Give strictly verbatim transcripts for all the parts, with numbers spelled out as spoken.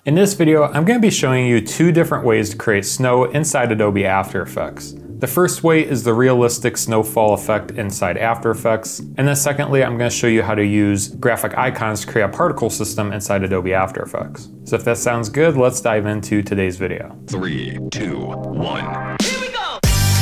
In this video, I'm going to be showing you two different ways to create snow inside Adobe After Effects. The first way is the realistic snowfall effect inside After Effects, and then secondly, I'm going to show you how to use graphic icons to create a particle system inside Adobe After Effects. So if that sounds good, let's dive into today's video. Three, two, one. Here we go!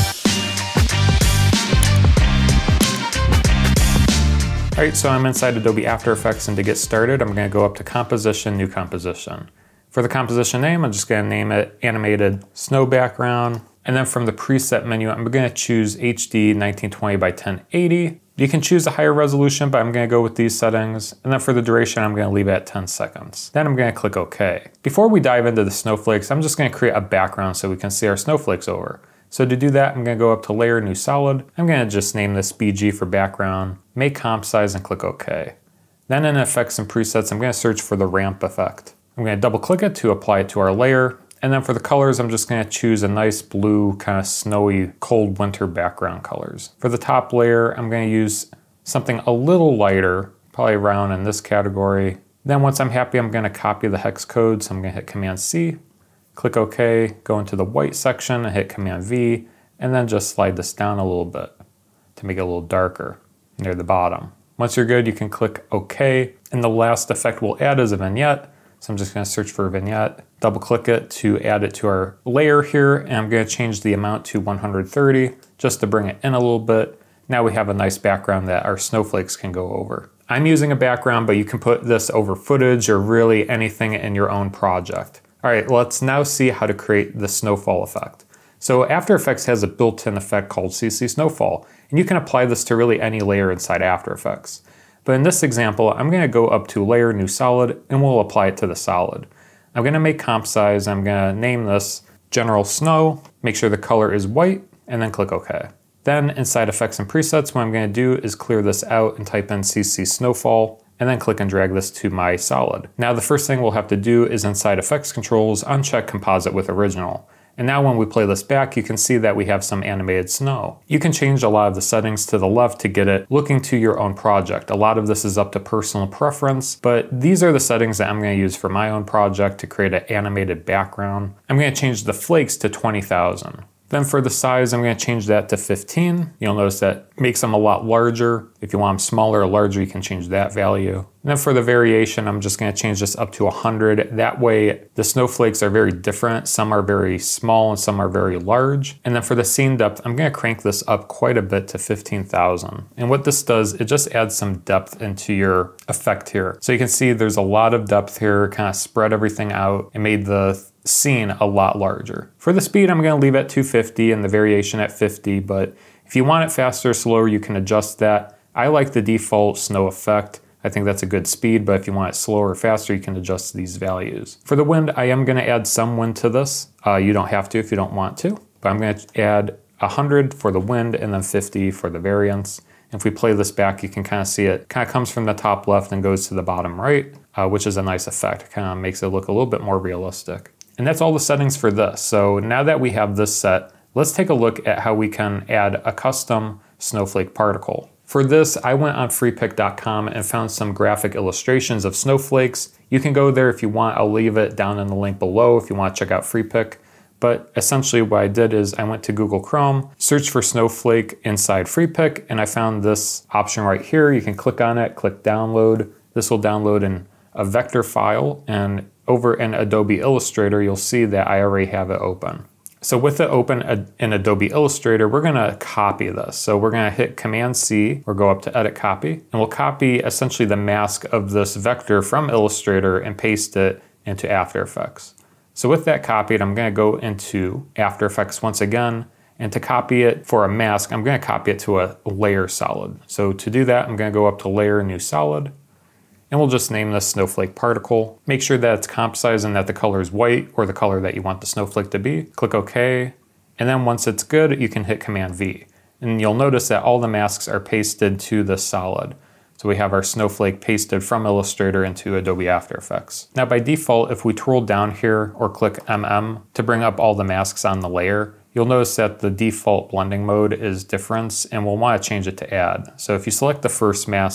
Alright, so I'm inside Adobe After Effects, and to get started, I'm going to go up to Composition, New Composition. For the composition name, I'm just going to name it Animated Snow Background. And then from the preset menu, I'm going to choose H D nineteen twenty by ten eighty. You can choose a higher resolution, but I'm going to go with these settings. And then for the duration, I'm going to leave it at ten seconds. Then I'm going to click OK. Before we dive into the snowflakes, I'm just going to create a background so we can see our snowflakes over. So to do that, I'm going to go up to Layer, New Solid. I'm going to just name this B G for background, make comp size, and click OK. Then in Effects and Presets, I'm going to search for the ramp effect. I'm going to double click it to apply it to our layer. And then for the colors, I'm just going to choose a nice blue, kind of snowy, cold winter background colors. For the top layer, I'm going to use something a little lighter, probably around in this category. Then once I'm happy, I'm going to copy the hex code. So I'm going to hit Command C, click OK, go into the white section and hit Command V, and then just slide this down a little bit to make it a little darker near the bottom. Once you're good, you can click OK. And the last effect we'll add is a vignette. So I'm just going to search for a vignette, double click it to add it to our layer here, and I'm going to change the amount to one hundred thirty just to bring it in a little bit. Now we have a nice background that our snowflakes can go over. I'm using a background, but you can put this over footage or really anything in your own project. All right, let's now see how to create the snowfall effect. So After Effects has a built-in effect called C C Snowfall, and you can apply this to really any layer inside After Effects. But in this example, I'm going to go up to Layer, New Solid, and we'll apply it to the solid. I'm going to make comp size. I'm going to name this General Snow, make sure the color is white, and then click OK. Then inside Effects and Presets, what I'm going to do is clear this out and type in C C Snowfall, and then click and drag this to my solid. Now the first thing we'll have to do is inside Effects Controls, uncheck Composite with Original. And now when we play this back, you can see that we have some animated snow. You can change a lot of the settings to the left to get it looking to your own project. A lot of this is up to personal preference, but these are the settings that I'm going to use for my own project to create an animated background. I'm going to change the flakes to twenty thousand. Then for the size, I'm going to change that to fifteen. You'll notice that makes them a lot larger. If you want them smaller or larger, you can change that value. And then for the variation, I'm just going to change this up to one hundred. That way, the snowflakes are very different. Some are very small and some are very large. And then for the scene depth, I'm going to crank this up quite a bit to fifteen thousand. And what this does, it just adds some depth into your effect here. So you can see there's a lot of depth here, kind of spread everything out and made the scene a lot larger. For the speed, I'm going to leave at two fifty and the variation at fifty, but if you want it faster or slower, you can adjust that. I like the default snow effect. I think that's a good speed, but if you want it slower or faster, you can adjust these values. For the wind, I am going to add some wind to this. Uh, you don't have to if you don't want to, but I'm going to add one hundred for the wind and then fifty for the variance. And if we play this back, you can kind of see it kind of comes from the top left and goes to the bottom right, uh, which is a nice effect. It kind of makes it look a little bit more realistic. And that's all the settings for this. So now that we have this set, let's take a look at how we can add a custom snowflake particle. For this, I went on free pick dot com and found some graphic illustrations of snowflakes. You can go there if you want. I'll leave it down in the link below if you want to check out FreePic. But essentially what I did is I went to Google Chrome, searched for snowflake inside FreePic, and I found this option right here. You can click on it, click download. This will download in a vector file, and over in Adobe Illustrator, you'll see that I already have it open. So with it open in Adobe Illustrator, we're gonna copy this. So we're gonna hit Command C or go up to Edit Copy, and we'll copy essentially the mask of this vector from Illustrator and paste it into After Effects. So with that copied, I'm gonna go into After Effects once again, and to copy it for a mask, I'm gonna copy it to a layer solid. So to do that, I'm gonna go up to Layer, New Solid, and we'll just name this snowflake particle. Make sure that it's comp size and that the color is white or the color that you want the snowflake to be. Click OK. And then once it's good, you can hit Command V. And you'll notice that all the masks are pasted to the solid. So we have our snowflake pasted from Illustrator into Adobe After Effects. Now by default, if we twirl down here or click M M to bring up all the masks on the layer, you'll notice that the default blending mode is difference, and we'll want to change it to add. So if you select the first mask,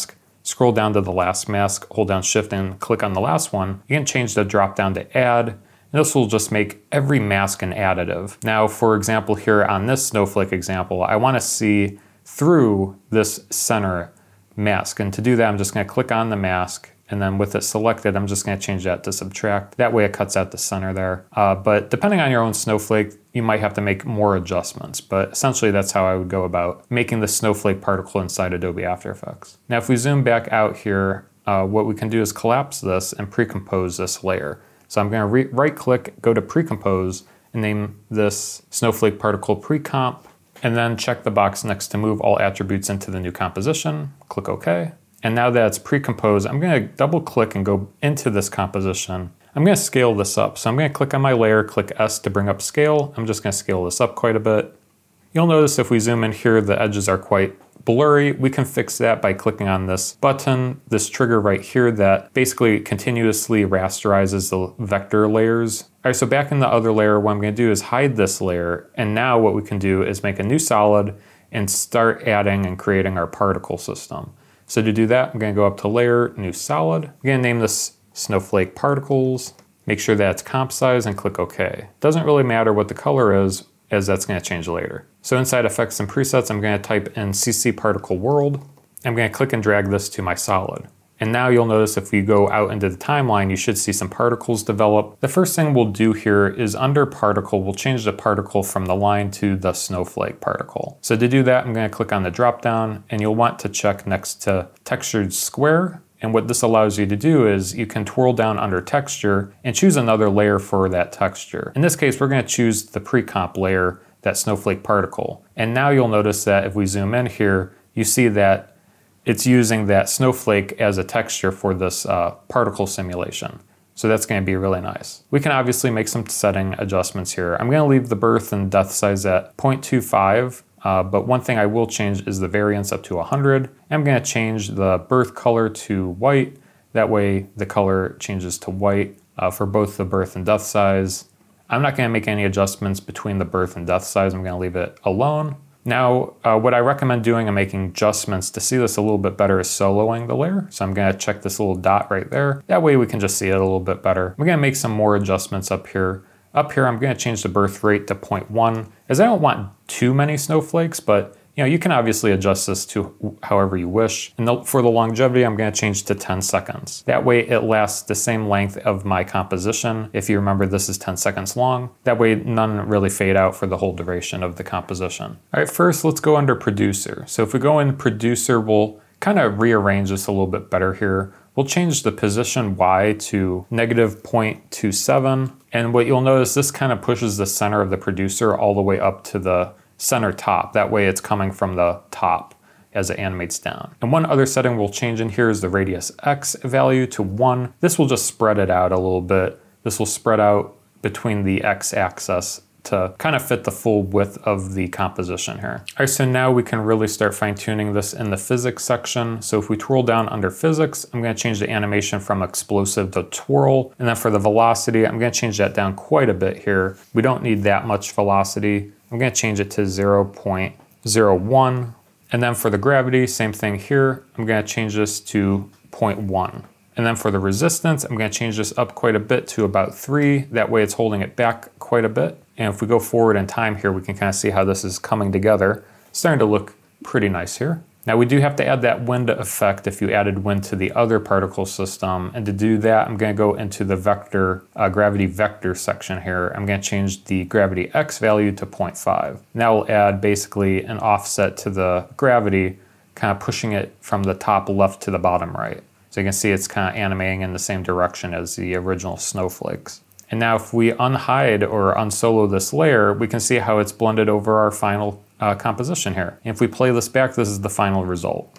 scroll down to the last mask, hold down Shift and click on the last one, you can change the drop down to add. And this will just make every mask an additive. Now, for example, here on this snowflake example, I want to see through this center mask. And to do that, I'm just going to click on the mask. And then with it selected, I'm just going to change that to subtract. That way it cuts out the center there. Uh, but depending on your own snowflake, you might have to make more adjustments. But essentially, that's how I would go about making the snowflake particle inside Adobe After Effects. Now, if we zoom back out here, uh, what we can do is collapse this and pre-compose this layer. So I'm going to right click, go to pre-compose, and name this snowflake particle pre-comp, and then check the box next to move all attributes into the new composition. Click OK. And now that it's pre-composed, I'm going to double click and go into this composition. I'm going to scale this up. So I'm going to click on my layer, click S to bring up scale. I'm just going to scale this up quite a bit. You'll notice if we zoom in here, the edges are quite blurry. We can fix that by clicking on this button, this trigger right here that basically continuously rasterizes the vector layers. All right, so back in the other layer, what I'm going to do is hide this layer. And now what we can do is make a new solid and start adding and creating our particle system. So to do that, I'm going to go up to Layer, New Solid. I'm going to name this Snowflake Particles. Make sure that it's comp size and click OK. Doesn't really matter what the color is, as that's going to change later. So inside Effects and Presets, I'm going to type in C C Particle World. I'm going to click and drag this to my solid. And now you'll notice if we go out into the timeline, you should see some particles develop. The first thing we'll do here is under particle, we'll change the particle from the line to the snowflake particle. So to do that, I'm going to click on the drop down, and you'll want to check next to textured square. And what this allows you to do is you can twirl down under texture and choose another layer for that texture. In this case, we're going to choose the pre-comp layer, that snowflake particle. And now you'll notice that if we zoom in here, you see that it's using that snowflake as a texture for this uh, particle simulation. So that's going to be really nice. We can obviously make some setting adjustments here. I'm going to leave the birth and depth size at zero point two five, uh, but one thing I will change is the variance up to one hundred. I'm going to change the birth color to white. That way the color changes to white uh, for both the birth and depth size. I'm not going to make any adjustments between the birth and depth size. I'm going to leave it alone. Now, uh, what I recommend doing and making adjustments to see this a little bit better is soloing the layer. So I'm going to check this little dot right there. That way we can just see it a little bit better. We're going to make some more adjustments up here. Up here, I'm going to change the birth rate to zero point one, as I don't want too many snowflakes, but you know, you can obviously adjust this to however you wish. And the, for the longevity, I'm going to change to ten seconds. That way it lasts the same length of my composition. If you remember, this is ten seconds long. That way none really fade out for the whole duration of the composition. All right, first let's go under Producer. So if we go in Producer, we'll kind of rearrange this a little bit better here. We'll change the position Y to negative zero point two seven. And what you'll notice, this kind of pushes the center of the producer all the way up to the center top. That way it's coming from the top as it animates down. And one other setting we'll change in here is the radius X value to one. This will just spread it out a little bit. This will spread out between the X axis to kind of fit the full width of the composition here. All right, so now we can really start fine tuning this in the physics section. So if we twirl down under physics, I'm gonna change the animation from explosive to twirl. And then for the velocity, I'm gonna change that down quite a bit here. We don't need that much velocity. I'm gonna change it to zero point zero one. And then for the gravity, same thing here. I'm gonna change this to zero point one. And then for the resistance, I'm gonna change this up quite a bit to about three. That way it's holding it back quite a bit. And if we go forward in time here, we can kind of see how this is coming together. It's starting to look pretty nice here. Now we do have to add that wind effect if you added wind to the other particle system. And to do that, I'm gonna go into the vector, uh, gravity vector section here. I'm gonna change the gravity X value to zero point five. Now we'll add basically an offset to the gravity, kind of pushing it from the top left to the bottom right. So you can see it's kind of animating in the same direction as the original snowflakes. And now if we unhide or unsolo this layer, we can see how it's blended over our final uh, composition here. And if we play this back, this is the final result.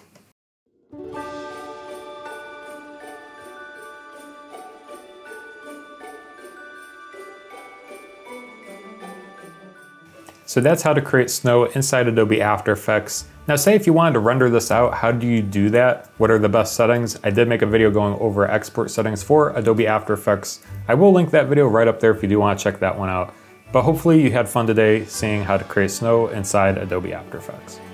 So that's how to create snow inside Adobe After Effects. Now say if you wanted to render this out, how do you do that? What are the best settings? I did make a video going over export settings for Adobe After Effects. I will link that video right up there if you do want to check that one out. But hopefully you had fun today seeing how to create snow inside Adobe After Effects.